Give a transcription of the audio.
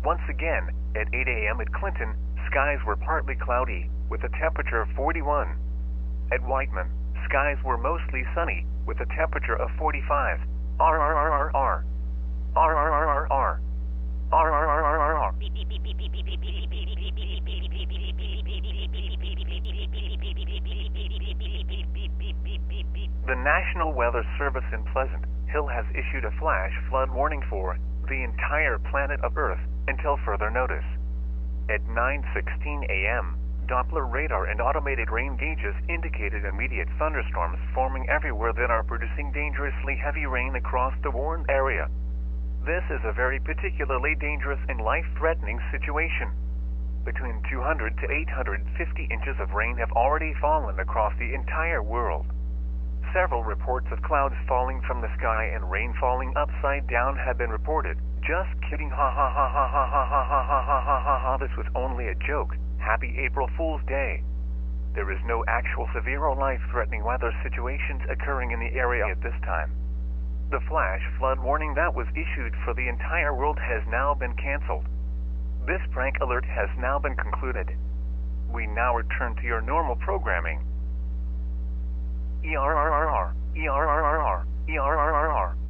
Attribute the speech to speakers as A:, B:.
A: Once again, at 8 a.m. at Clinton, skies were partly cloudy, with a temperature of 41. At Whiteman, skies were mostly sunny, with a temperature of 45. RRRRR. RRRRR. RRRRR. The National Weather Service in Pleasant Hill has issued a flash flood warning for the entire planet of Earth until further notice. At 9:16 a.m., Doppler radar and automated rain gauges indicated immediate thunderstorms forming everywhere that are producing dangerously heavy rain across the warned area. This is a very particularly dangerous and life-threatening situation. Between 200 to 850 inches of rain have already fallen across the entire world. Several reports of clouds falling from the sky and rain falling upside down have been reported. Just kidding, ha ha ha ha ha ha ha ha ha ha ha ha ha, this was only a joke. Happy April Fool's Day. There is no actual severe or life-threatening weather situations occurring in the area at this time. The flash flood warning that was issued for the entire world has now been canceled. This prank alert has now been concluded. We now return to your normal programming. ERRRR, ERRRR, ERRRR.